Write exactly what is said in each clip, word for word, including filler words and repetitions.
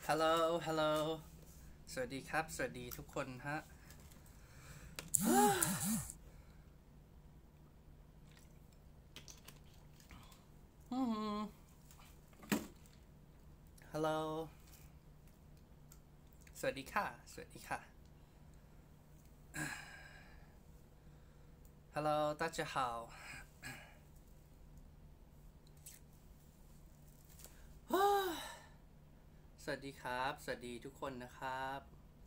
ฮัลโหลฮัลโหลสวัสดีครับสวัสดีทุกคนฮะฮัลโหลสวัสดีค่ะสวัสดีค่ะฮัลโหล大家好สวัสดีครับสวัสดีทุกคนนะครับ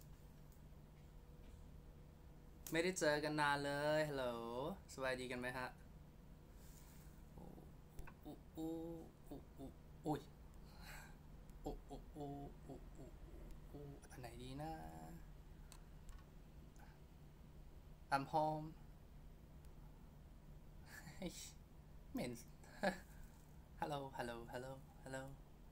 ไม่ได้เจอกันนานเลยฮัลโหลสบายดีกันไหมฮะอู้อู้อู้อู้อู้อุ้ยอู้อู้อู้อู้อู้อู้อันไหนดีนะ I'm home เหม็นฮัลโหลฮัลโหลฮัลโหลฮัลโหล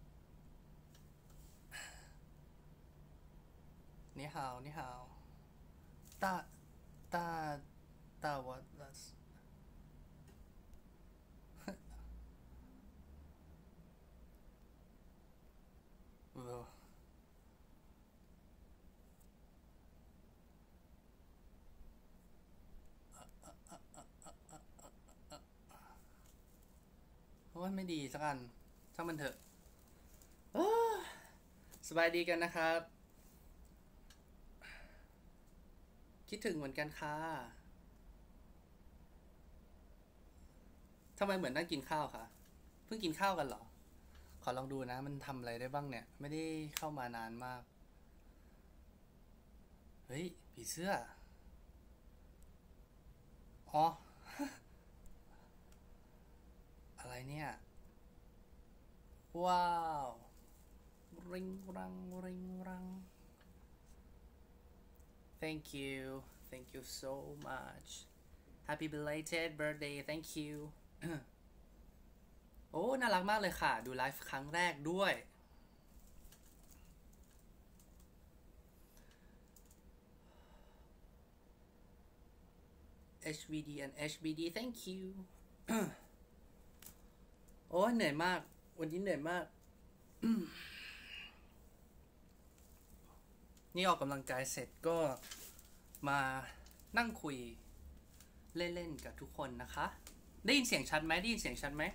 你好你好大大大我เออโอ้ยไม่ดีสักอันช่างมันเถอะสบายดีกันนะครับคิดถึงเหมือนกันค่ะทำไมเหมือนนั่งกินข้าวคะเพิ่งกินข้าวกันเหรอขอลองดูนะมันทำอะไรได้บ้างเนี่ยไม่ได้เข้ามานานมากเฮ้ยผีเสื้ออ๋ออะไรเนี่ยว้าวริงรังริงรัง thank you thank you so much happy belated birthday thank you โอ้น่ารักมากเลยค่ะดูไลฟ์ครั้งแรกด้วย เอช วี ดี and เอช บี ดี thank you โอ้เหนื่อยมากวันนี้เหนื่อยมากนี่ออกกำลังกายเสร็จก็มานั่งคุยเล่นๆกับทุกคนนะคะได้ยินเสียงชัดไหมได้ยินเสียงชัดไหม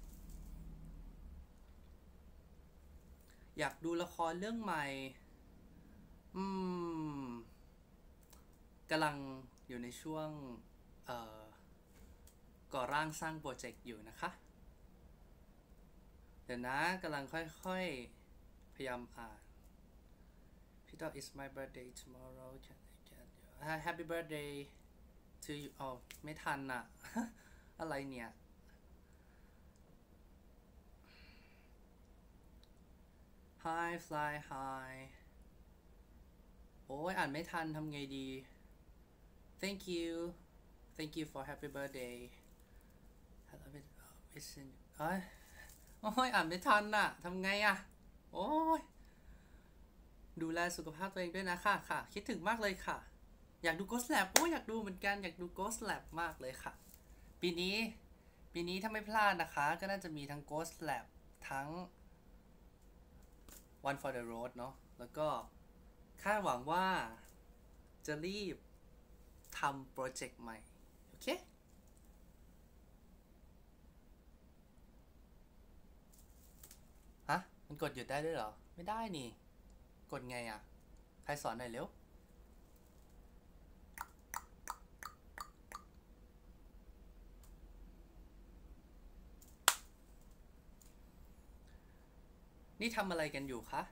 อยากดูละครเรื่องใหม่อืมกำลังอยู่ในช่วงเอ่อก่อร่างสร้างโปรเจกต์อยู่นะคะเดี๋ยวนะกำลังค่อยๆพยายามอ่านพี่ต่อ it's my birthday tomorrow can I get you happy birthday to you อ๋อไม่ทันอะ อะไรเนี่ย hi fly high โอ้ยอ่านไม่ทันทำไงดี thank you thank you for happy birthday I love it listen เอ้ยโอ้ยอ่านไม่ทันน่ะทำไงอะโอ้ยดูแลสุขภาพตัวเองด้วยนะค่ะค่ะคิดถึงมากเลยค่ะอยากดู Ghost Lab โอ้ยอยากดูเหมือนกันอยากดู Ghost Lab มากเลยค่ะปีนี้ปีนี้ถ้าไม่พลาดนะคะก็น่าจะมีทั้ง Ghost Lab ทั้ง One for the Road เนาะแล้วก็คาดหวังว่าจะรีบทำโปรเจกต์ใหม่โอเคฮะมันกดหยุดได้ด้วยเหรอไม่ได้นี่กดไงอ่ะใครสอนหน่อยเร็วนี่ทำอะไรกันอยู่คะ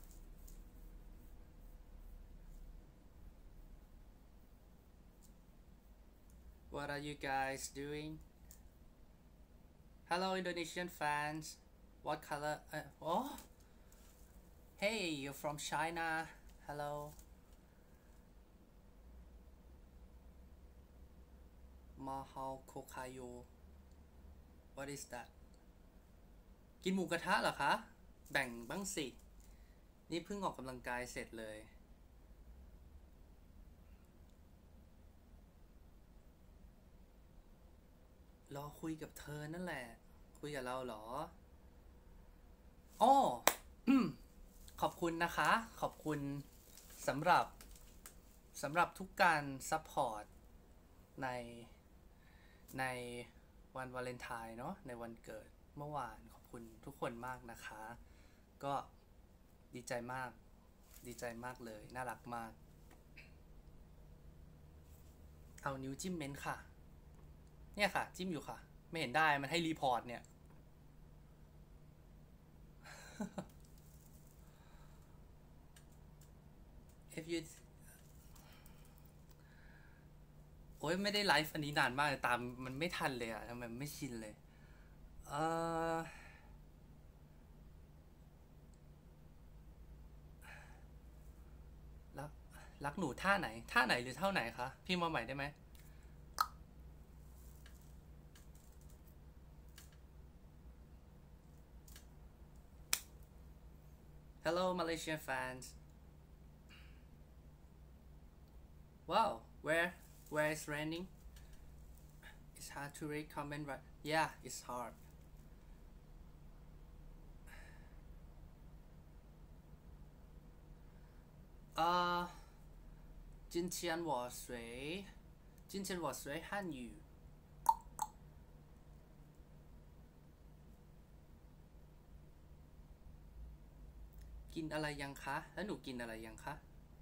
What are you guys doing Hello Indonesian fans What color uh, Oh Hey you're from China Hello Mahal Kokayo What is that กินหมูกระทะเหรอคะแบ่งบ้างสินี่เพิ่งออกกำลังกายเสร็จเลยรอคุยกับเธอนั่นแหละคุยกับเราเหรออ้อขอบคุณนะคะขอบคุณสำหรับสำหรับทุกการซัพพอร์ตในในวันวาเลนไทน์เนาะในวันเกิดเมื่อวานขอบคุณทุกคนมากนะคะก็ดีใจมากดีใจมากเลยน่ารักมากเอานิ้วจิ้มเม้นค่ะเนี่ยค่ะจิ้มอยู่ค่ะไม่เห็นได้มันให้รีพอร์ตเนี่ย if you โอ้ยไม่ได้ไลฟ์อันนี้นานมากเลยตามมันไม่ทันเลยอะทำไมไม่ชินเลยเออรักรักหนูท่าไหนท่าไหนหรือเท่าไหนคะพี่มาใหม่ได้ไหม Hello Malaysian fans wow where where is raining it's hard to read comment right yeah it's hard uh 今天我学今天我学汉语กินอะไรยังคะแล้วหนูกินอะไรยังคะ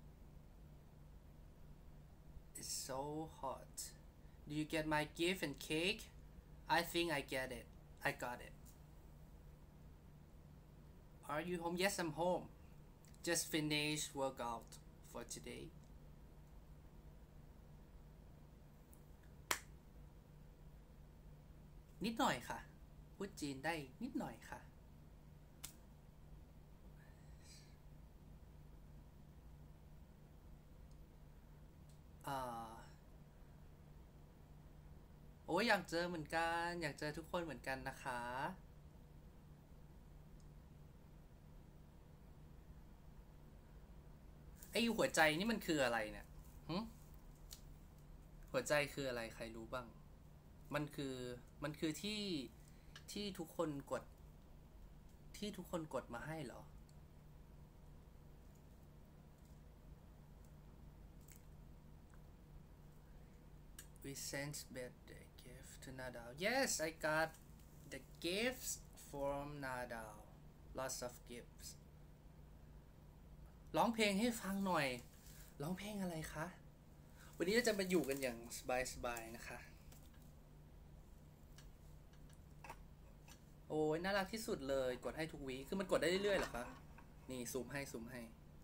It's so hot do you get my gift and cake I think I get it I got it are you home yes I'm home just finished workout for todayนิดหน่อยค่ะพูดจีนได้นิดหน่อยค่ะอ่าโอ้ยอยากเจอเหมือนกันอยากเจอทุกคนเหมือนกันนะคะไอ้หัวใจนี่มันคืออะไรเนี่ยหึหัวใจคืออะไรใครรู้บ้างมันคือมันคือที่ที่ทุกคนกดที่ทุกคนกดมาให้เหรอ We sent birthday gift to Nadal yes I got the gifts from Nadal lots of gifts ร้องเพลงให้ฟังหน่อยร้องเพลงอะไรคะวันนี้เราจะมาอยู่กันอย่างสบายๆนะคะโอ้ยน่ารักที่สุดเลยกดให้ทุกวีคือมันกดได้เรื่อยๆเหรอคะนี่ซูมให้ซูมให้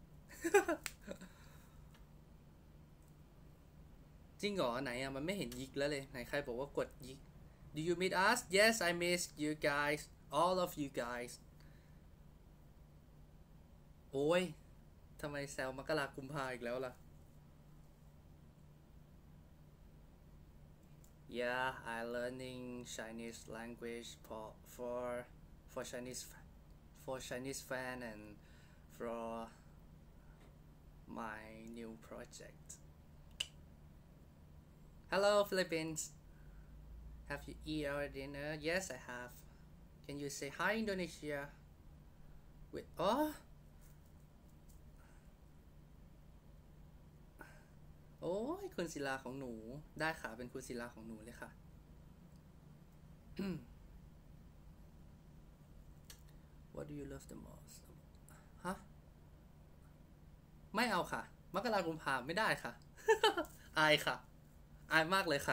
จริงเหรอไหนอะมันไม่เห็นยิกแล้วเลยไหนใครบอกว่ากดยิก Do you meet us Yes I miss you guys all of you guys โอ้ยทำไมแซวมกรากุมภาอีกแล้วล่ะ Yeah I learning Chinese language for for for Chinese for Chinese fan and for my new project Hello Philippines Have you eat our dinner Yes I have Can you say hi Indonesia Wait ohโอ้ยคุณศิลาของหนูได้ค่ะเป็นคุณศิลาของหนูเลยค่ะ What do you love the most ฮะไม่เอาค่ะมกราคมกุมภาไม่ได้ค่ะ อายค่ะอายมากเลยค่ะ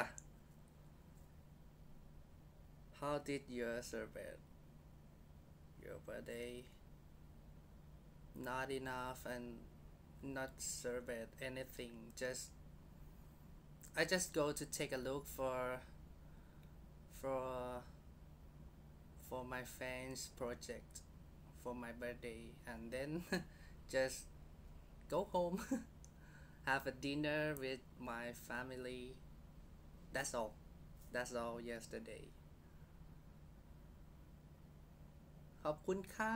How did you celebrate your birthday Not enough and not celebrate anything just I just go to take a look for for for my fans project for my birthday and then just go home have a dinner with my family that's all that's all yesterday ขอบคุณค่ะ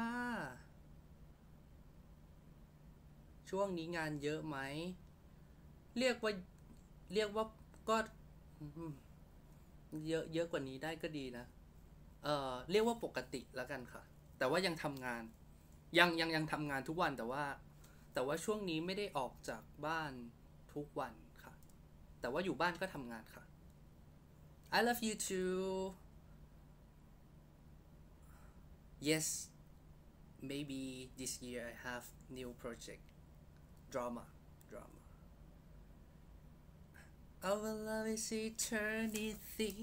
ช่วงนี้งานเยอะไหมเรียกว่าเรียกว่าก็เยอะเยอะกว่านี้ได้ก็ดีนะเออเรียกว่าปกติแล้วกันค่ะแต่ว่ายังทำงานยังยังยังทำงานทุกวันแต่ว่าแต่ว่าช่วงนี้ไม่ได้ออกจากบ้านทุกวันค่ะแต่ว่าอยู่บ้านก็ทำงานค่ะ I love you too yes maybe this year I have new project drama drama our love is eternity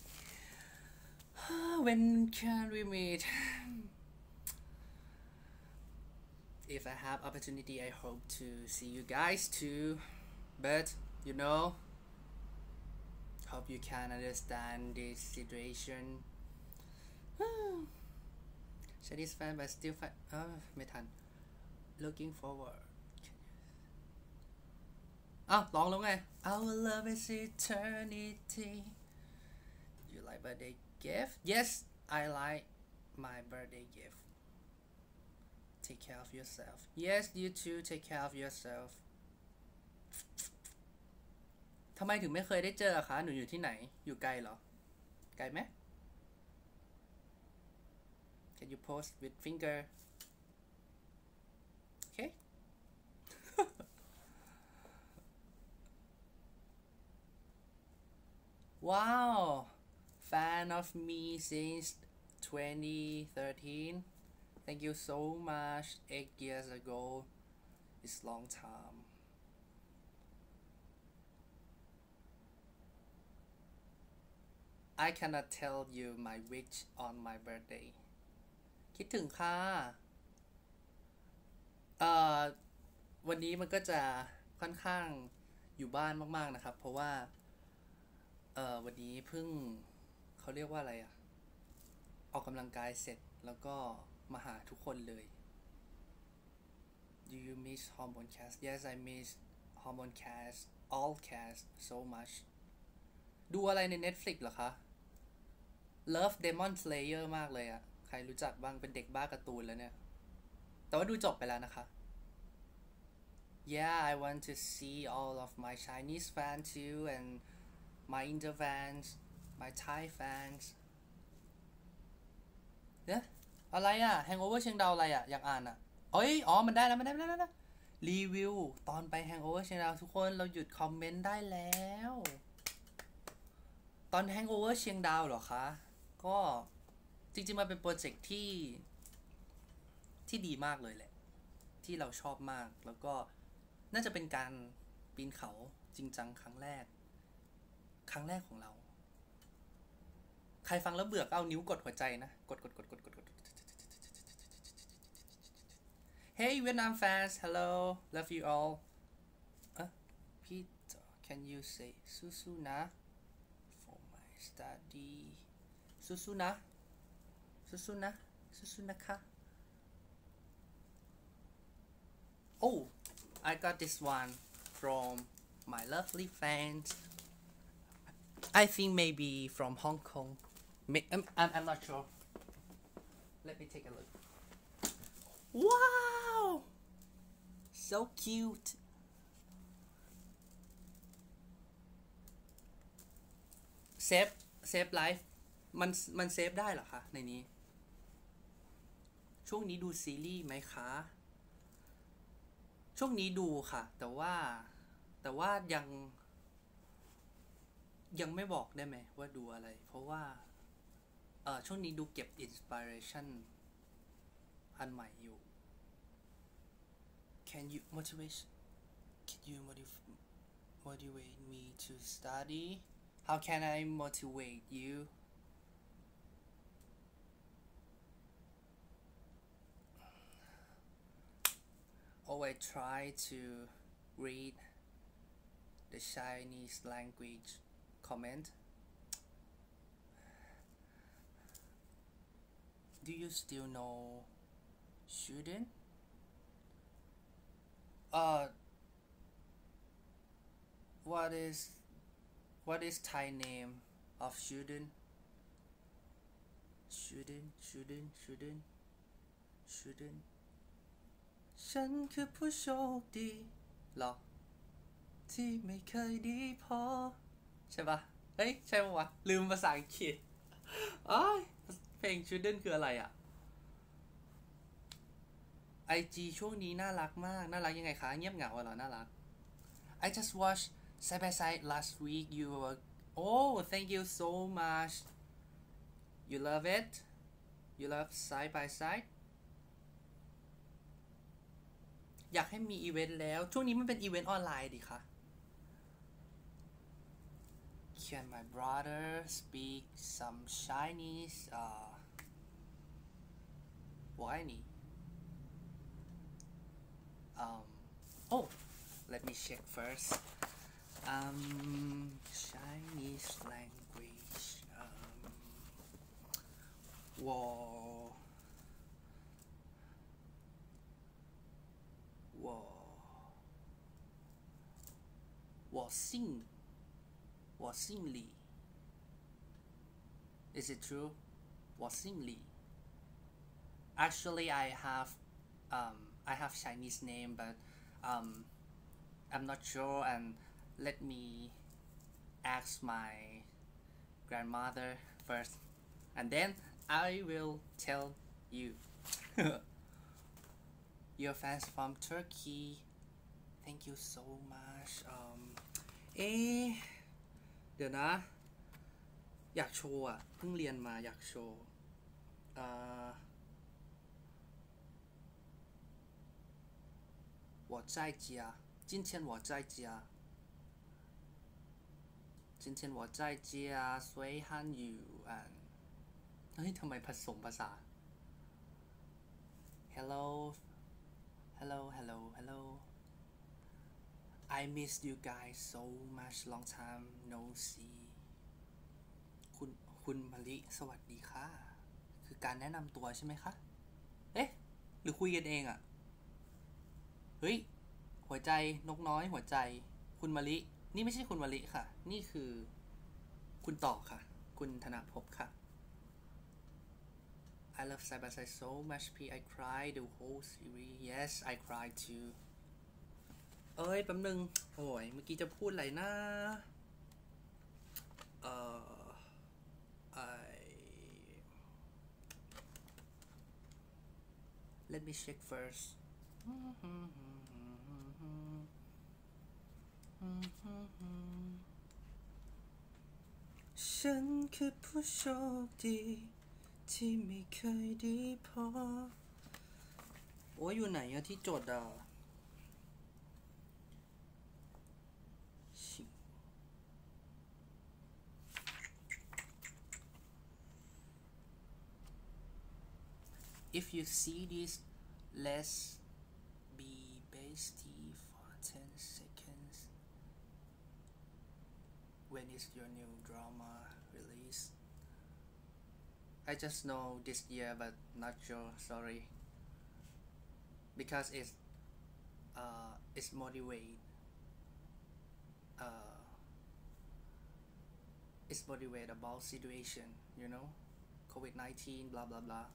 when can we meet if I have opportunity I hope to see you guys too but you know hope you can understand this situation Chinese fan but still fan เออไม่ทัน looking forward อ้าวร้องแล้วไง Our love is eternity You like birthday gift Yes I like my birthday gift Take care of yourself Yes you too take care of yourself ทำไมถึงไม่เคยได้เจอคะหนูอยู่ที่ไหนอยู่ไกลเหรอไกลไหม Can you post with finger Okay Wow fan of me since twenty thirteen Thank you so much eight years ago It's long time I cannot tell you my wish on my birthday คิดถึงค่ะเอ่อวันนี้มันก็จะค่อนข้างอยู่บ้านมากๆนะครับเพราะว่าเอ่อวันนี้เพิ่งเขาเรียกว่าอะไรอะออกกำลังกายเสร็จแล้วก็มาหาทุกคนเลย Do you miss Hormone Cast Yes I miss Hormone Cast all cast so much ดูอะไรใน Netflix เหรอคะ Love Demon Slayer มากเลยอะใครรู้จักบ้างเป็นเด็กบ้าการ์ตูนแล้วเนี่ยแต่ว่าดูจบไปแล้วนะคะ Yeah I want to see all of my Chinese fans too and my Indo fans my Thai fans เนี่ยอะไรอะ Hangover เชียงดาวอะไรอะอยากอ่านอะเอ้ยอ๋อมันได้แล้วมันได้แล้วนะรีวิวตอนไป Hangover เชียงดาวทุกคนเราหยุดคอมเมนต์ได้แล้วตอน Hangover เชียงดาวเหรอคะก็จริงๆมันเป็นโปรเจกต์ที่ที่ดีมากเลยแหละที่เราชอบมากแล้วก็น่าจะเป็นการปีนเขาจริงจังครั้งแรกครั้งแรกของเราใครฟังแล้วเบื่อก็เอานิ้วกดหัวใจนะกดกดกดกดกดกด Hey Vietnam fans hello love you all อ่ะ Peter can you say สู้ๆนะ for my study สู้ๆนะสู้ๆนะสู้ๆนะคะ Oh I got this one from my lovely fans I think maybe from Hong Kong I'm, I'm, I'm not sure let me take a look wow so cute save save life มันมันเซฟได้เหรอคะในนี้ช่วงนี้ดูซีรีส์ไหมคะช่วงนี้ดูค่ะแต่ว่าแต่ว่ายังยังไม่บอกได้ไหมว่าดูอะไรเพราะว่าเออช่วงนี้ดูเก็บอินสปิเรชันอันใหม่อยู่ Can you motivate Can you motivate motivate me to study How can I motivate you Always try to read the Chinese language comment Do you still know student? Uh, what is what is Thai name of student? Student, student, student, student. ฉันคือผู้โชคดีหรอที่ไม่เคยดีพอใช่ปะเฮ้ยใช่ปะวะลืมภาษาอังกฤษอ้ายเพลง Student คืออะไรอ่ะไอจีช่วงนี้น่ารักมากน่ารักยังไงคะเงียบเหงาเหรอน่ารัก I just watched Side by Side last week you were oh thank you so much you love it you love Side by Side อยากให้มีอีเวนต์แล้วช่วงนี้มันเป็นอีเวนต์ออนไลน์ดิคะ Can my brother speak some Chinese อ่า我爱你 um oh let me check first um Chinese language um 我我我姓我姓李 Is it true 我姓李 Actually I have um I have Chinese name but um I'm not sure and let me ask my grandmother first and then I will tell you your fans from Turkey thank you so much um เอ๊ะเดี๋ยวนะอยากโชว์อ่ะเพิ่งเรียนมาอยากโชว์เอ่อ我在家今天我在家今天我在家所以汉语อ่านเฮ้ยทำไมผสมภาษา Hello Hello Hello Hello I miss you guys so much long time no see คุณคุณมะลิสวัสดีค่ะคือการแนะนำตัวใช่ไหมคะเอ๊ะหรือคุยกันเองอะเฮ้ยหัวใจนกน้อยหัวใจคุณมะลินี่ไม่ใช่คุณมะลิค่ะนี่คือคุณต่อค่ะคุณธนภพค่ะ I love Side by Side so much P I cried the whole series yes I cried too เอ้ยแป๊บนึงโอ้ยเมื่อกี้จะพูดอะไรนะเอ่อ I let me check first ฉันคือผู้โชคดีที่ไม่เคยดีพอโอ้ยอยู่ไหนอะที่จดอะ If you see this let's be bestie for ten seconds when is your new drama release I just know this year but not sure sorry because it's uh it's motivate uh it's motivate about situation you know COVID nineteen blah blah blah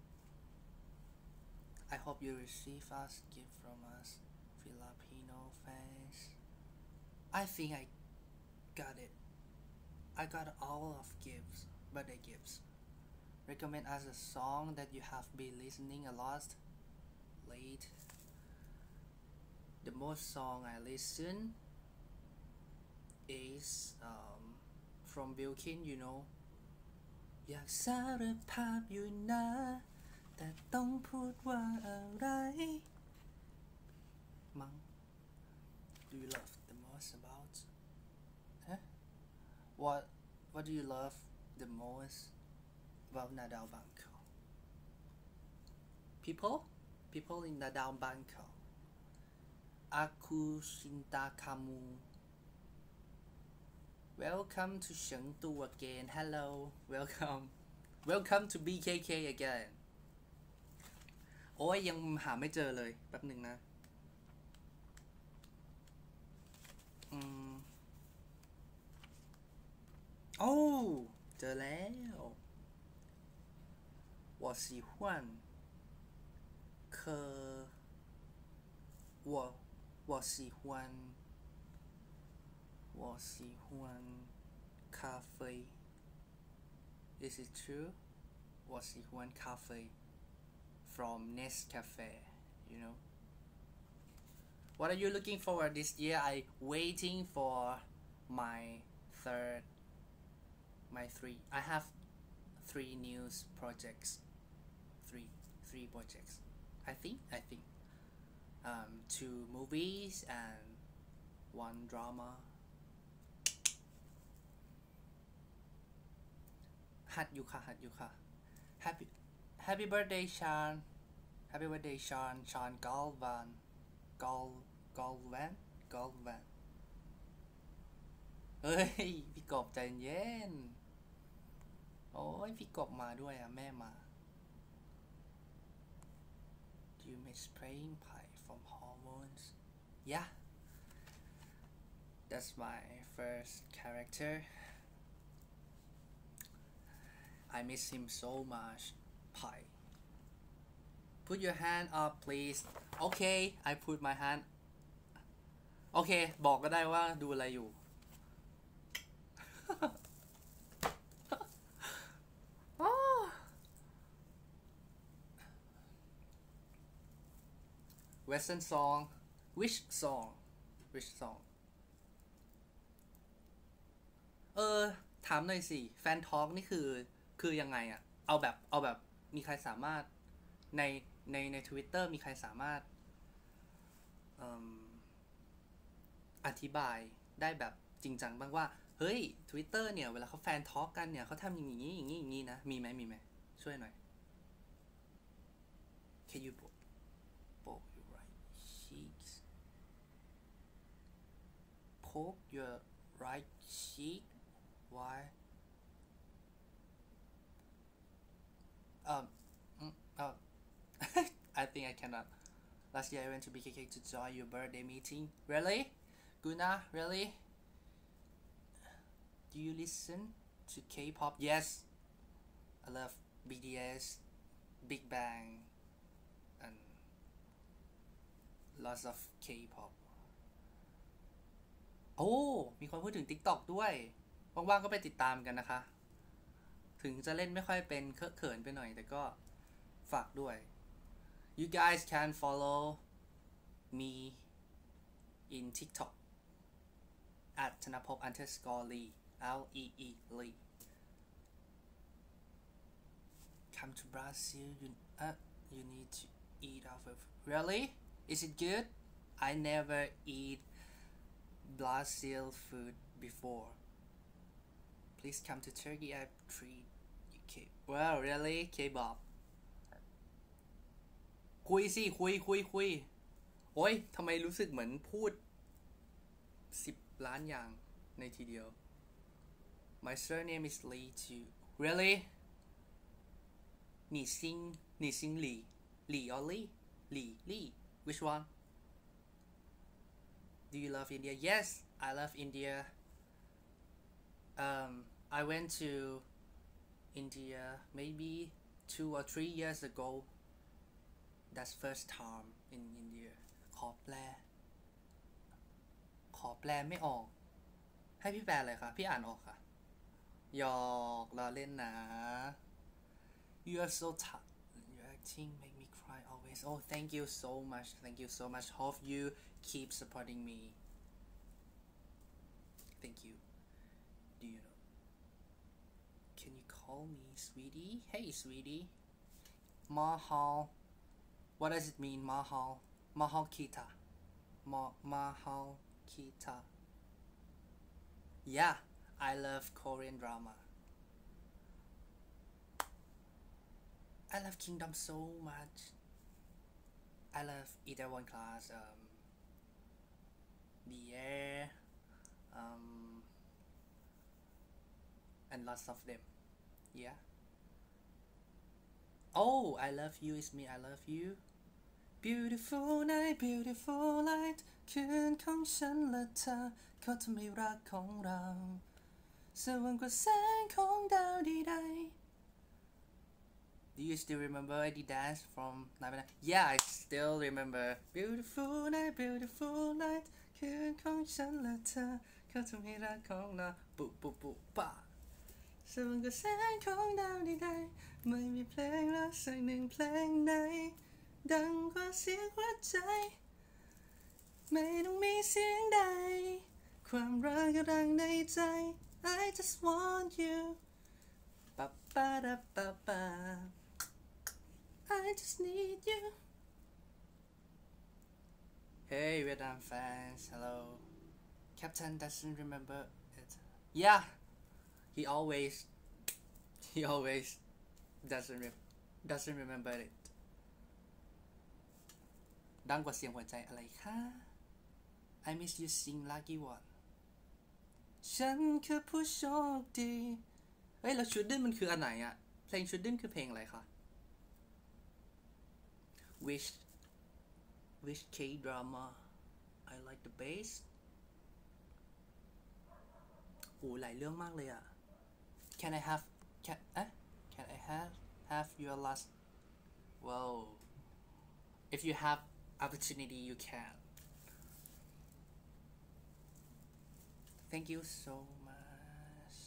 I hope you receive us gift from us Filipino fans I think I got it I got all of gifts birthday gifts recommend us a song that you have been listening a lot late the most song I listen is um, from Bilkin you know อยากสารภาพอยู่นะแต่ต้องพูดว่าอะไรมั้ง Do you love the most about huh? What What do you love the most about Nadal Bangkok People People in Nadal Bangkok Aku cinta kamu Welcome to Chengdu again Hello Welcome Welcome to บี เค เค againโอ้ยยังหาไม่เจอเลยแป๊บหนึ่งนะอืมโอ้เจอแล้ว我喜欢可我我喜欢我喜欢咖啡 Is it true 我喜欢咖啡from Nescafe you know. What are you looking forward this year? I waiting for my third my three I have three news projects three three projects I think I think um two movies and one drama หัดอยู่ค่ะหัดอยู่ค่ะ Happy Happy birthday Sean Happy birthday Sean Sean Galvan Gal Galvan Galvan เฮ้ยพี่กบใจเย็นโอ้ยพี่กบมาด้วยอ่ะแม่มา Do you miss playing pie from hormones Yeah That's my first character I miss him so much pie Put your hand up please Okay I put my hand โอเคบอกก็ได้ว่าดูอะไรอยู่Western song which song which song เออถามหน่อยสิแฟนทอล์กนี่คือคือยังไงอะเอาแบบเอาแบบมีใครสามารถในในใน Twitter มีใครสามารถอธิบายได้แบบจริงจังบ้างว่าเฮ้ย Twitter เนี่ยเวลาเขาแฟนทอล์กกันเนี่ยเขาทำอย่างนี้อย่างนี้อย่างนี้นะมีไหมมีไหมช่วยหน่อย Can you poke your right cheeks poke your right cheek why um oh I think I cannot last year I went to B K K to join your birthday meeting really Guna really Do you listen to K-pop? Yes, I love B T S, Big Bang, and lots of K-pop. โอ้มีคนพูดถึง TikTok ด้วยว่างๆก็ไปติดตามกันนะคะถึงจะเล่นไม่ค่อยเป็นเคอะเขินไปหน่อยแต่ก็ฝากด้วย You guys can follow me in TikTok at ธนภพ underscore lee L E E Lee Come to Brazil you uh you need to eat off of Really? Is it good? I never eat Brazil food before Please come to Turkey I treat you K Well really K-pop คุยสิคุยคุยคุยโอ้ยทำไมรู้สึกเหมือนพูดสิบล้านอย่างในทีเดียว My surname is Lee too. Really? 你姓你姓李 Lee or Lee? Lee Lee. Which one? Do you love India? Yes, I love India. Um, I went to India maybe two or three years ago. That's first time in India. ขอแปลขอแปลไม่ออกให้พี่แปลเลยค่ะพี่อ่านออกค่ะหยอกล้อเล่นนะ You are so tough Your acting make me cry always Oh thank you so much Thank you so much Hope you keep supporting me Thank you Do you know Can you call me sweetie Hey sweetie Mahal What does it mean Mahal Mahal Kita Ma Mahal Kita Yeah I love Korean drama I love Kingdom so much I love Itaewon Class um, The Air um, and lots of them yeah Oh I love you is me I love you Beautiful night beautiful light คืนของฉันและเธอเขาทำให้รักของเราสว่างกว่าแสงของดาวใดๆ Do you still remember the dance from nine Yeah I still remember Beautiful night beautiful night คืนของฉันและเธอเขาทำให้รักของเราปุปุปุปะสว่างกว่าแสงของดาวใดๆไม่มีเพลงรักสักหนึ่งเพลงไหนดังกว่าเสียงหัวใจไม่ต้องมีเสียงใดความรักกำลังในใจ I just want you ปะปะดะปะปะ I just need you Hey Vietnam fans hello Captain doesn't remember it Yeah he always he always doesn't re doesn't remember it ดังกว่าเสียงหัวใจอะไรคะ I miss you sing lucky one ฉันคือผู้โชคดีเฮ้ยแล้วชุดดิ้นมันคืออันไหนอะเพลงชุดดิ้นคือเพลงอะไรคะ Which Which K-drama I like the bass โอ้หลายเรื่องมากเลยอะ Can I have Can เอ๊ะ Can I have have your last Wow If you have opportunity you can Thank you so much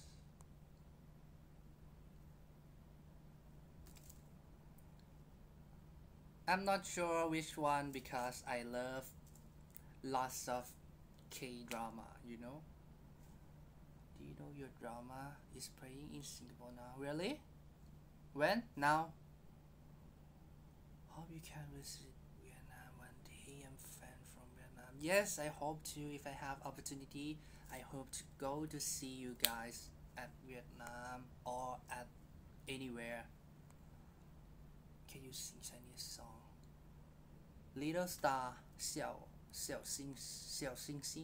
I'm not sure which one because I love lots of K-drama you know Do you know your drama is playing in Singapore now Really When now Hope you can visit Vietnam one day I'm fan from Vietnam Yes I hope to if I have opportunity I hope to go to see you guys at Vietnam or at anywhere Can you sing Chinese song Little star 小小星小星星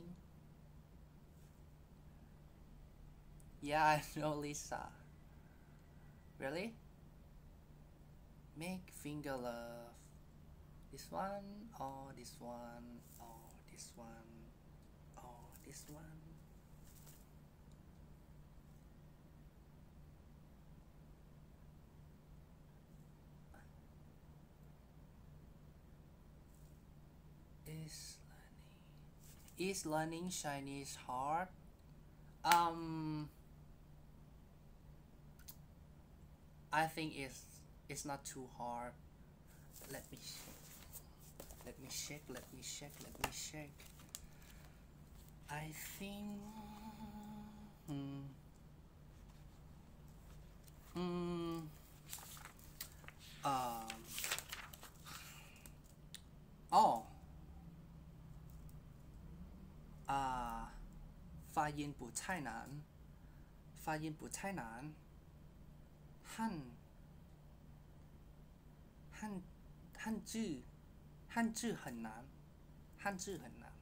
Yeah I know Lisa Really Make finger love This one or this one or this one or this one Is learning Is learning Chinese hard? Um I think it's it's not too hard Let me check Let me check Let me check Let me check I think hmm hmm um oh อ่า发音不太难发音不太难汉汉汉字汉字很难汉字很难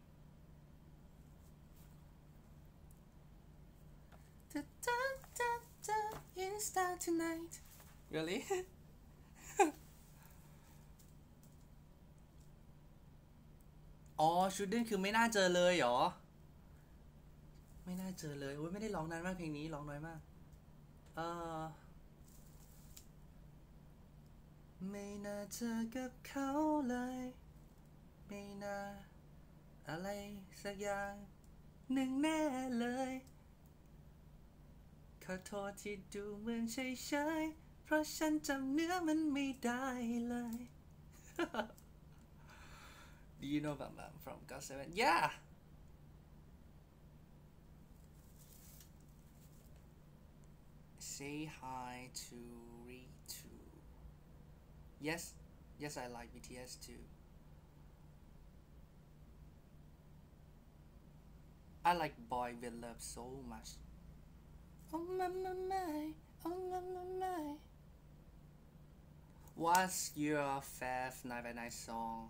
哒哒哒哒 Insta tonight Really อ๋อชุดดิ้นคือไม่น่าเจอเลยเหรอไม่น่าเจอเลยโอ้ยไม่ได้ร้องนานมากเพลงนี้ร้องน้อยมากเออไม่น่าเจอกับเขาเลยไม่น่าอะไรสักอย่างหนึ่งแน่เลยขอโทษที่ดูเหมือนเฉยๆเพราะฉันจำเนื้อมันไม่ได้เลย Do you know Bam Bam from God seven? Yeah! Say hi to Ritu. Yes, yes, I like B T S too. I like Boy With Love so much. Oh my my my, oh my my my. What's your favorite nine by nine song?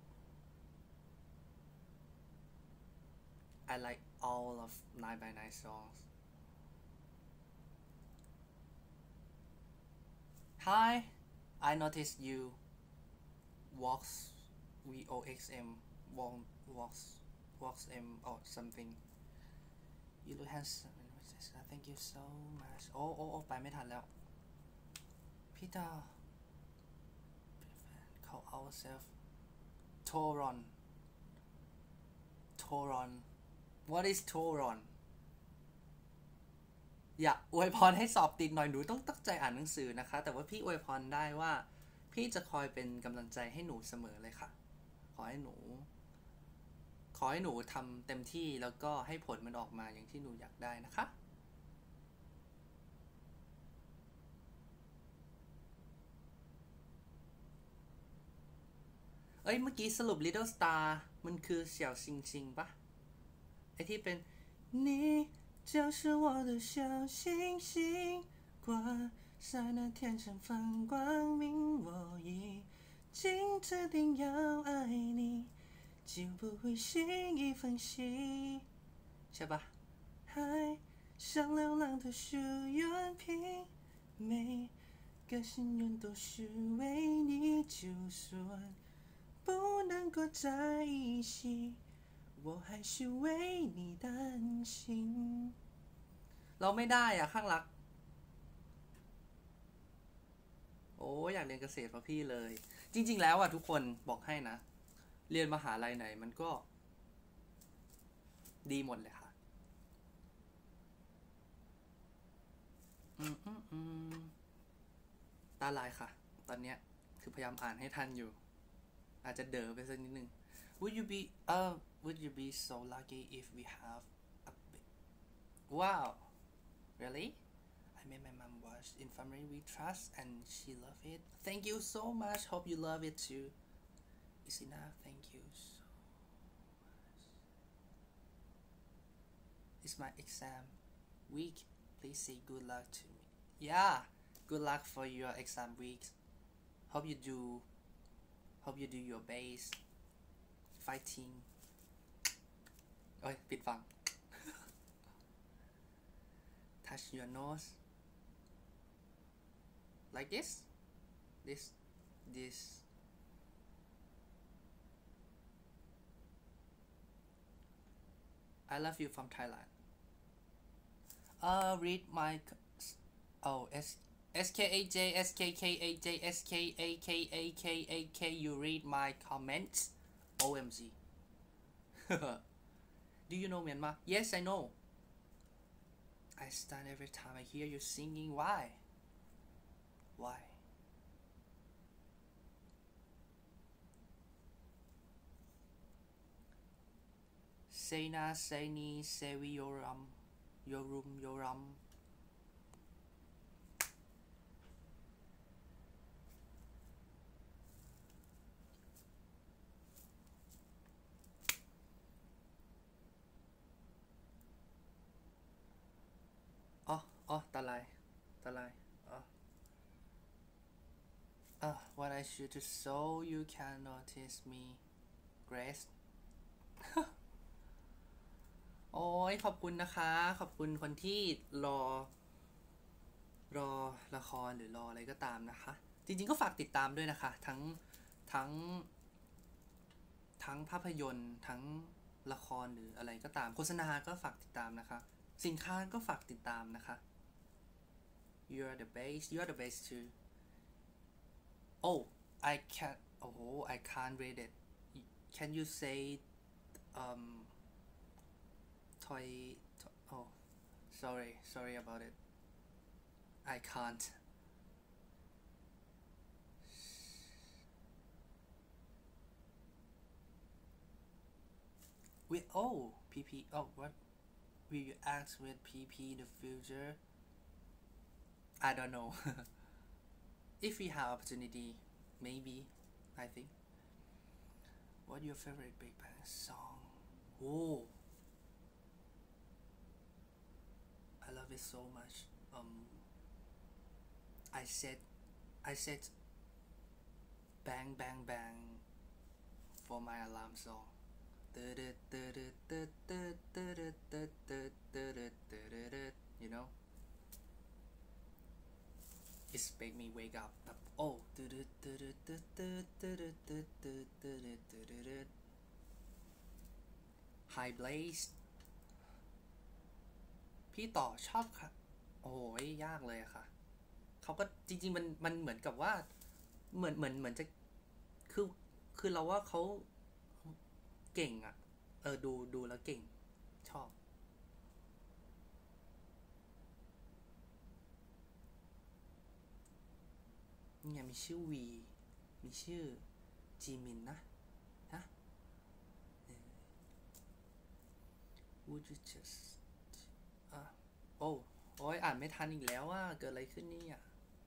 I like all of nine by nine songs. Hi, I noticed you. Walks, V O X M, walks, walks M or something. You look handsome. Thank you so much. โอ้โอ้โอ้ไปไม่ทันแล้วพี่ดาว call ourselves Toron Toron What is Toron อยากอวยพรให้สอบติดหน่อยหนูต้องตั้งใจอ่านหนังสือนะคะแต่ว่าพี่อวยพรได้ว่าพพี่จะคอยเป็นกำลังใจให้หนูเสมอเลยค่ะขอให้หนูขอให้หนูทำเต็มที่แล้วก็ให้ผลมันออกมาอย่างที่หนูอยากได้นะคะเอ้ยเมื่อกี้สรุป Little Star มันคือเสี่ยวซิงซิงปะไอที่เป็น你就是我的小星星挂在那天上放光明我已经注定要爱你就不会轻易放弃ใช่ปะ还像流浪的树叶片每个心愿都是为你就算不能够在一起我还是为你担心เราไม่ได้อะข้างรักโอ้อยากเรียนเกษตรเพราะพี่เลยจริงๆแล้วอะทุกคนบอกให้นะเรียนมหาลัยไหนมันก็ดีหมดเลยค่ะอืมอืมอืมตาลายค่ะตอนเนี้ยคือพยายามอ่านให้ทันอยู่อาจจะเด๋อไปสักนิดนึง Would you be uh Would you be so lucky if we have a big Wow really I made my mom watch Infirmary We Trust and she loved it Thank you so much hope you love it too Is enough thank you so It's my exam week please say good luck to me yeah good luck for your exam week hope you do hope you do your best fighting โอ้ยปิดฟัง touch your nose like this this this I love you from Thailand uh read my oh s S K A J S K K A J S K A K A K A K you read my comments O M G Do you know Myanmar? Yes, I know. I stun every time I hear you singing. Why? Why? Say na, say ni, say we yoram, yorum, yoram. อ๋ออ๋อตาลายตาลายอ๋อ Uh, what I should do so you can notice me Grace โอ้ยขอบคุณนะคะขอบคุณคนที่รอรอละครหรือรออะไรก็ตามนะคะจริงๆก็ฝากติดตามด้วยนะคะทั้งทั้งทั้งภาพยนตร์ทั้งละครหรืออะไรก็ตามโฆษณาก็ฝากติดตามนะคะสินค้าก็ฝากติดตามนะคะ You're the best You're the best too Oh I can't Oh I can't read it Can you say um toy Oh sorry sorry about it I can't with oh P P oh what will you ask with P P in the future I don't know if we have opportunity maybe I think what your favorite Big Bang song oh I love it so much um I said I said bang bang bang for my alarm song you know it's make me wake up oh High Blaze พี่ต่อชอบค่ะโอ้ยยากเลยอะค่ะเขาก็จริงๆมันมันเหมือนกับว่าเหมือนเหมือนเหมือนจะคือคือเราว่าเขาเก่งอะเออดูดูแล้วเก่งชอบนี่ไงมีชื่อวีมีชื่อจีมินนะฮะ Would you just อ่ะโอ้โอ้ยอ่านไม่ทันอีกแล้วว่าเกิดอะไรขึ้นนี่อ่ะ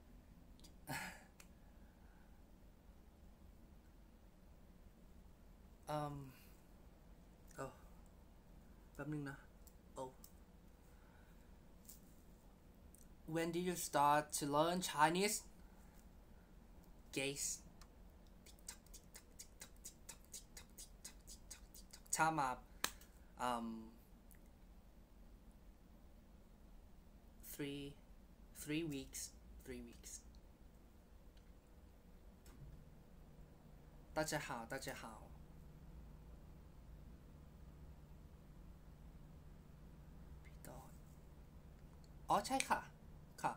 อืมโอ้แป๊บนึงนะโอ้ When did you start to learn Chinese gays ถ้ามาอืม three three weeks three weeks 大家好大家好พี่ตอนอ๋อใช่ค่ะค่ะ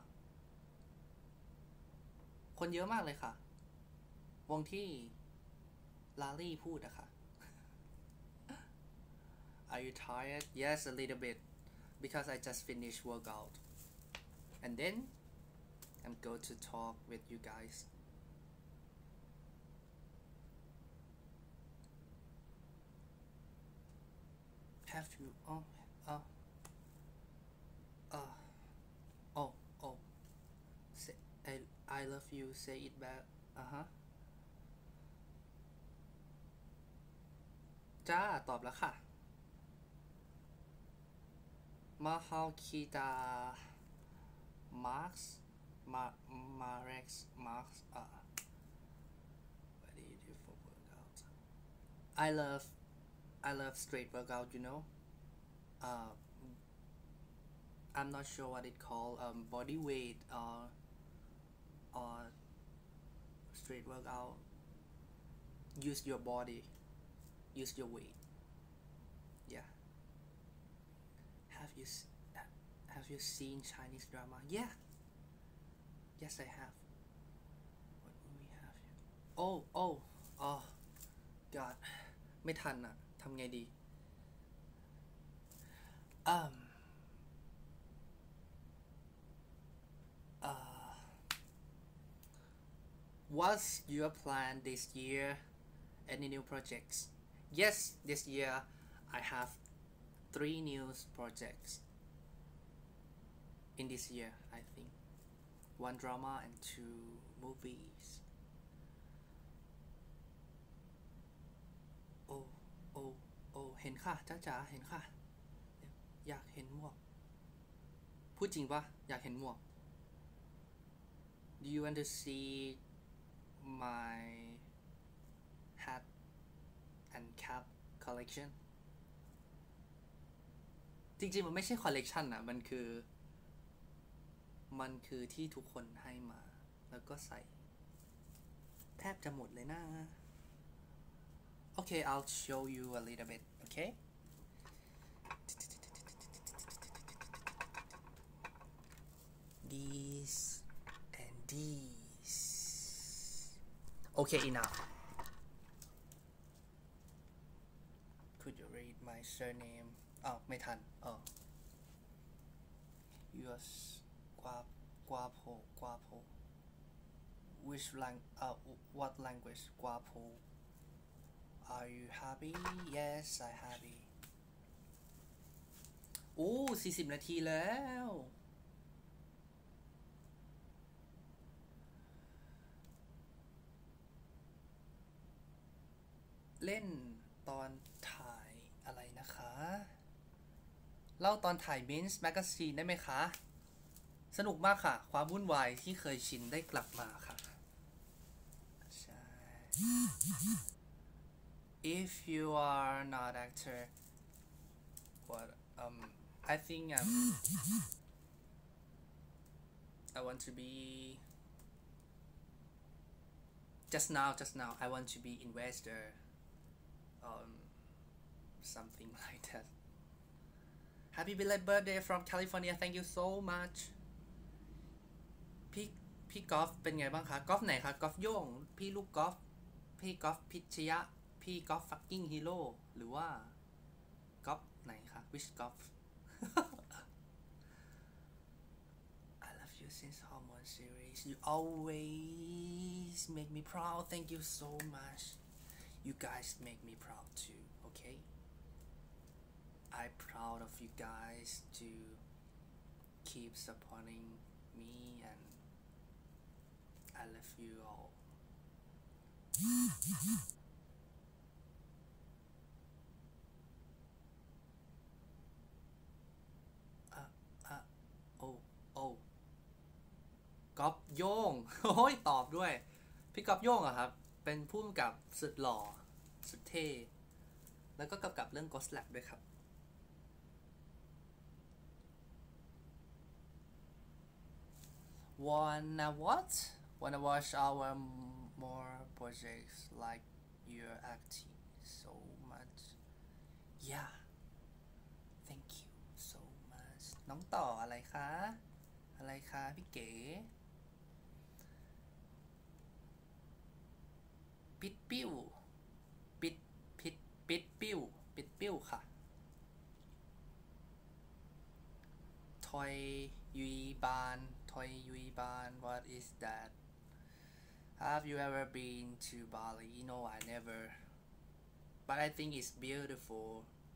คนเยอะมากเลยค่ะวงที่ลาลี่พูดอะค่ะ Are you tired? Yes, a little bit because I just finished workout and then I'm going to talk with you guys have you oh oh uh oh oh say I I love you say it back อ่ะฮะจ้าตอบแล้วค่ะมาฮาคิดามาร์คมามาเร็กซ์มาร์คอ่ะ what do you do for workout I love I love straight workout you know uh I'm not sure what it called um body weight or or straight workout use your body use your weight yeah have you have you seen Chinese drama yeah yes I have what do we have here oh oh oh god ไม่ทันอะทำไงดี um uh what's your plan this year any new projects yes this year I have three new projects in this year I think one drama and two moviesโอ้โอ้โอ้เห็นค่ะจ้าจ๋าเห็นค่ะอยากเห็นหมวกพูดจริงปะอยากเห็นหมวก Do you want to see my hat and cap collection จริงๆมันไม่ใช่คอลเลกชันนะมันคือมันคือที่ทุกคนให้มาแล้วก็ใส่แทบจะหมดเลยนะ Okay I'll show you a little bit okay these and these okay enough could you read my surname อ้าวไม่ทันอ๋อ yours guapo guapo guapo which lang uh what language guapo are you happy yes I happy โอ้สี่สิบนาทีแล้วเล่นตอนถ่ายอะไรนะคะเล่าตอนถ่าย Min's Magazine ได้ไหมคะสนุกมากค่ะความวุ่นวายที่เคยชินได้กลับมาค่ะใช่ if you are not actor what um I think um I want to be just now just now I want to be investor um something like that Happy belated birthday from California thank you so much พี่พี่กอล์ฟเป็นไงบ้างคะกอล์ฟไหนคะกอล์ฟโย่งพี่ลูกกอล์ฟพี่กอล์ฟพิชยะพี่กอล์ฟ fucking hero หรือว่ากอล์ฟไหนคะ which กอล์ฟ I love you since Hormone series. You always make me proud. Thank you so much. You guys make me proud too, okay? I'm proud of you guys to keep supporting me, and I love you all.อ่ะอ่ะโอ้โอ้ก๊อฟโย่ง โอ้ยตอบด้วย พี่ก๊อฟโย่งอะครับ เป็นผู้กำกับสุดหล่อ สุดเท่ แล้วก็กำกับเรื่อง Ghost Lab ด้วยครับ Wanna what? Wanna watch our more projects like you're acting so much. Yeah. Thank you so much. น้องต่ออะไรคะ อะไรคะพี่เก๋ ปิดปิ้ว ปิดปิดปิดปิ้ว ปิดปิ้วค่ะ ทอยยุยบาน ทอยยุยบาน what is that? Have you ever been to Bali? No, I never. But I think it's beautiful.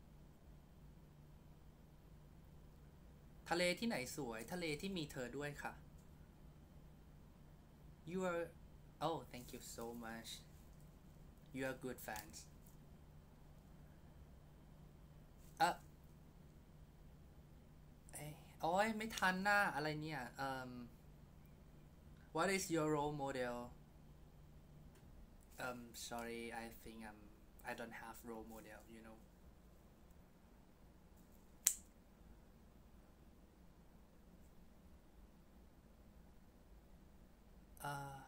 ทะเลที่ไหนสวย ทะเลที่มีเธอด้วยค่ะ You are oh thank you so much. You are good fans. เอ่ะเอ้ยโอ้ยไม่ทันหน้าอะไรเนี่ย um What is your role model? Um sorry, I think um I don't have role model, you know. Uh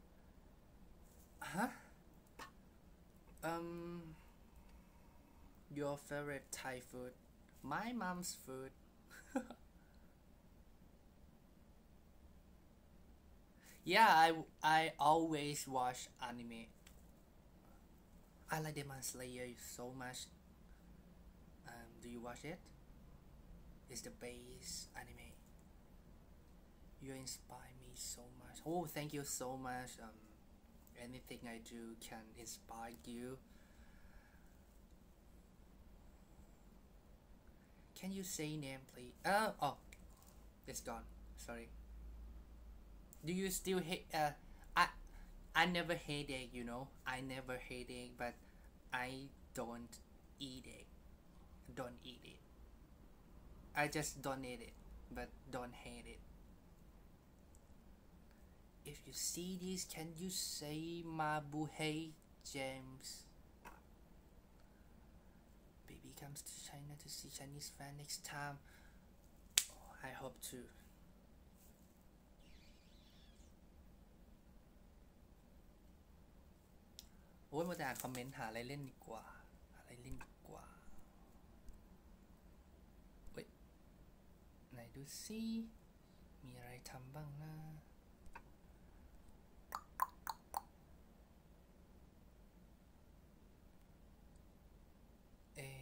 huh? Um your favorite Thai food? My mom's food. Yeah, I I always watch anime. I like Demon Slayer so much. Um, do you watch it? It's the base anime. You inspire me so much. Oh, thank you so much. Um, anything I do can inspire you. Can you say name, please? Oh, oh, it's gone. Sorry. Do you still hate? Uh, I I never hate egg. You know, I never hate egg, but I don't eat it. Don't eat it. I just don't eat it, but don't hate it. If you see this, can you say Mabuhay James? Baby comes to China to see Chinese fan next time. Oh, I hope to. โอ้ยมาแต่อ่านคอมเมนต์หาอะไรเล่นดีกว่าหาอะไรเล่นดีกว่าเฮ้ยไหนดูซิมีอะไรทำบ้างนะเอ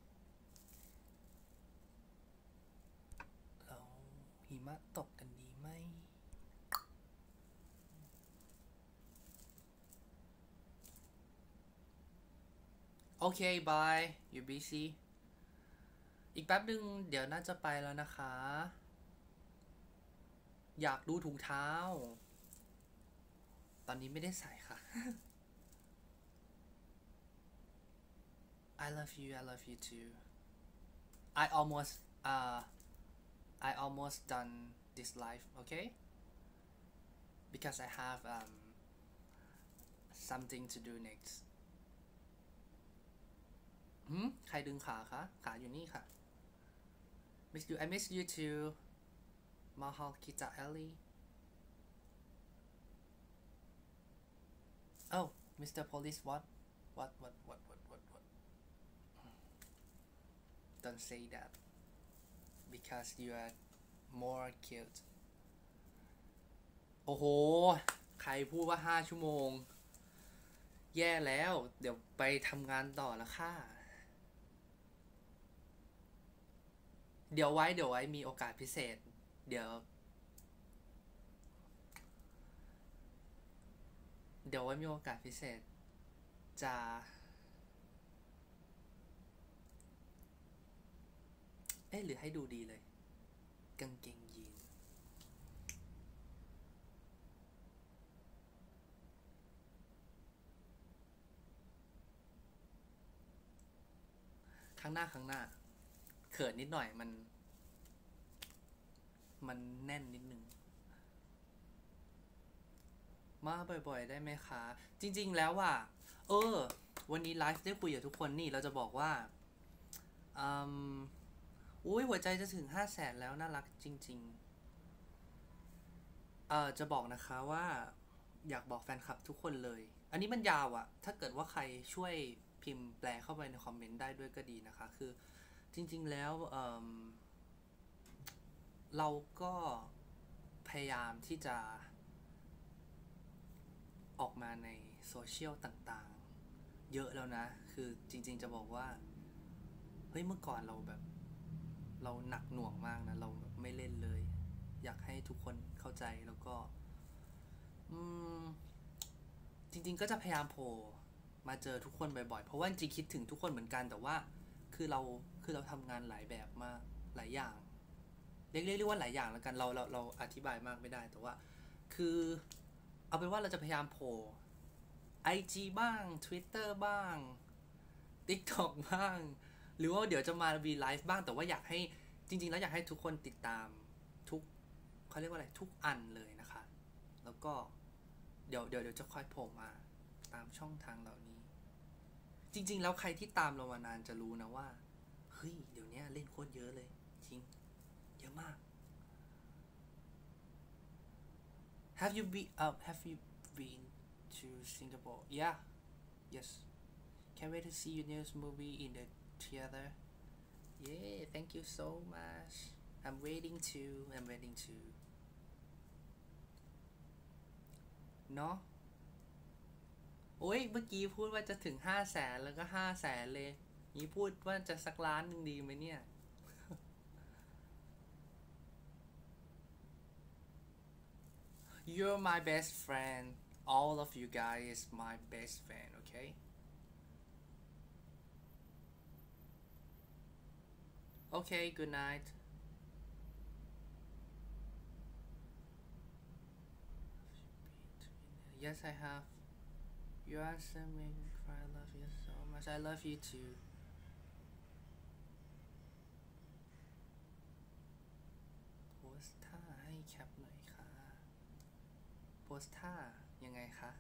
เราหิมะตกกันดีไหมโอเคบาย you busy อีกแป๊บนึงเดี๋ยวน่าจะไปแล้วนะคะ อยากดูถุงเท้า ตอนนี้ไม่ได้ใส่ค่ะ I love you I love you too I almost uh I almost done this live okay because I have um something to do next หืมใครดึงขาคะขาอยู่นี่ค่ะ miss you I miss you too Mahal Kita Ellie oh Mister Police what what what what what what what don't say that because you are more cute โอ้โหใครพูดว่าห้าชั่วโมงแย่แล้วเดี๋ยวไปทำงานต่อแล้วค่ะเดี๋ยวไว้เดี๋ยวไว้มีโอกาสพิเศษเดี๋ยวเดี๋ยวไว้มีโอกาสพิเศษจะเอ๊ะหรือให้ดูดีเลยกางเกงยีนข้างหน้าข้างหน้าเขินนิดหน่อยมันมันแน่นนิดนึงมาบ่อยๆได้ไหมคะจริงๆแล้วว่าเออวันนี้ไลฟ์ได้คุยกับทุกคนนี่เราจะบอกว่าอืมอุ้ยหัวใจจะถึงห้าแสนแล้วน่ารักจริงๆเออจะบอกนะคะว่าอยากบอกแฟนคลับทุกคนเลยอันนี้มันยาวอะถ้าเกิดว่าใครช่วยพิมพ์แปลเข้าไปในคอมเมนต์ได้ด้วยก็ดีนะคะคือจริงๆแล้วเเราก็พยายามที่จะออกมาในโซเชียลต่างๆเยอะแล้วนะคือจริงๆจะบอกว่าเฮ้ยเมื่อก่อนเราแบบเราหนักหน่วงมากนะเราแบบไม่เล่นเลยอยากให้ทุกคนเข้าใจแล้วก็อืมจริงๆก็จะพยายามโผล่มาเจอทุกคนบ่อยๆเพราะว่าจริงๆคิดถึงทุกคนเหมือนกันแต่ว่าคือเราคือเราทำงานหลายแบบมากหลายอย่างเรียกเรียกว่าหลายอย่างแล้วกันเราเราเราอธิบายมากไม่ได้แต่ว่าคือเอาเป็นว่าเราจะพยายามโผล่ ไอ จี บ้าง Twitter บ้าง TikTok บ้างหรือว่าเดี๋ยวจะมา V Live บ้างแต่ว่าอยากให้จริงๆแล้วอยากให้ทุกคนติดตามทุกเขาเรียกว่าอะไรทุกอันเลยนะคะแล้วก็เดี๋ยวเดี๋ยวเดี๋ยวจะค่อยโผล่มาตามช่องทางเหล่านี้จริงๆแล้วใครที่ตามเรามานานจะรู้นะว่าเฮ้ยเดี๋ยวนี้เล่นโคตรเยอะเลยจริงเยอะมาก Have you been uh, have you been to Singapore? Yeah. Yes. Can't wait to see your news movie in the theater. Yeah, thank you so much. I'm waiting to. I'm waiting to. เนาะโอ้ยเมื่อกี้พูดว่าจะถึงห้าแสนแล้วก็ห้าแสนเลยนี่พูดว่าจะสักล้านหนึ่งดีไหมเนี่ย You're my best friend. All of you guys is my best friend, okay? Okay, good night. Yes, I have. You answer me cry. I love you so much. I love you too. โพสท่าให้แคปหน่อยค่ะโพสท่ายังไงคะ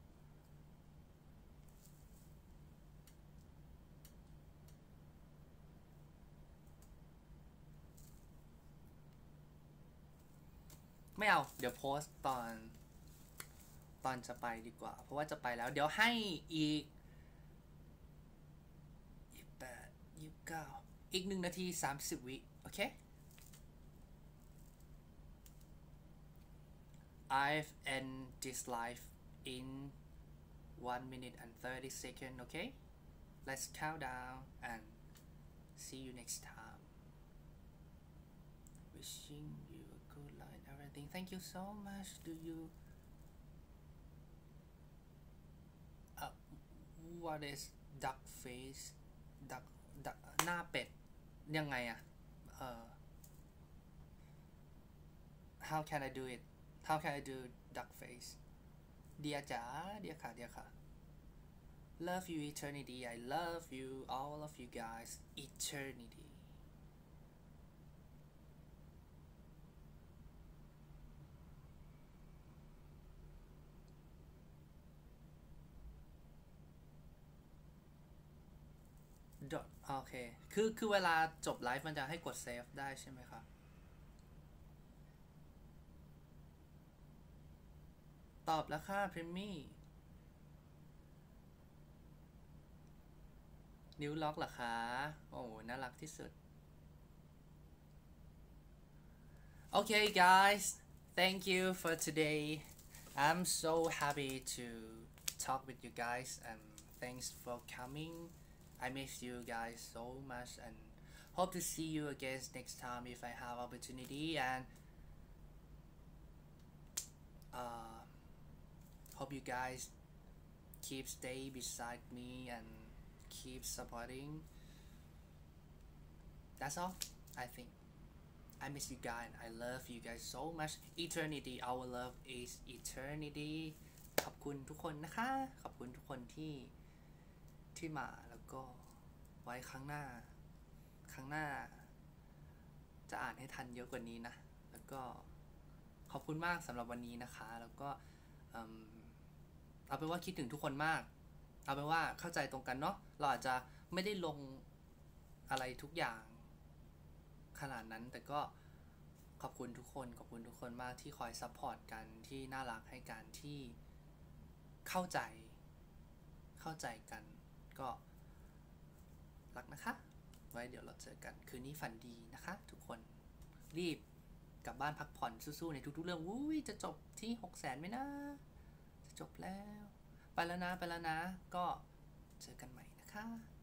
ไม่เอาเดี๋ยวโพสตอนตอนจะไปดีกว่าเพราะว่าจะไปแล้วเดี๋ยวให้อีกยี่สิบแปดยี่สิบเก้าอีกหนึ่งนาทีสามสิบวิโอเค I've end this live in one minute and thirty second okay let's count down and see you next time wishing you a good life and everything thank you so much do you uh, what is duck face duck duck หน้าเป็ดยังไงอะเอ่อ how can I do it how can I do duck face เดียจ๋าเดียค่ะเดียค่ะ love you eternity I love you all of you guys eternity dot โอเคคือคือเวลาจบไลฟ์มันจะให้กดเซฟได้ใช่ไหมคะตอบแล้วค่ะพริมมี่นิ้วล็อกเหรอคะโอ้น่ารักที่สุด Okay guys thank you for today I'm so happy to talk with you guys and thanks for coming I miss you guys so much and hope to see you again next time if I have opportunity and uh, hope you guys keep stay beside me and keep supporting. That's all. I think I miss you guys and I love you guys so much. Eternity, our love is eternity. ขอบคุณทุกคนนะคะขอบคุณทุกคนที่ที่มาแล้วก็ไว้ครั้งหน้าครั้งหน้าจะอ่านให้ทันเยอะกว่านี้นะแล้วก็ขอบคุณมากสำหรับวันนี้นะคะแล้วก็เอาเป็นว่าคิดถึงทุกคนมากเอาเป็นว่าเข้าใจตรงกันเนาะเราอาจจะไม่ได้ลงอะไรทุกอย่างขนาดนั้นแต่ก็ขอบคุณทุกคนขอบคุณทุกคนมากที่คอยซัพพอร์ตกันที่น่ารักให้กันที่เข้าใจเข้าใจกันก็รักนะคะไว้เดี๋ยวเราเจอกันคืนนี้ฝันดีนะคะทุกคนรีบกลับบ้านพักผ่อนสู้ๆในทุกๆเรื่องวุ้ยจะจบที่หกแสนไหมนะจะจบแล้วไปแล้วนะไปแล้วนะก็เจอกันใหม่นะคะ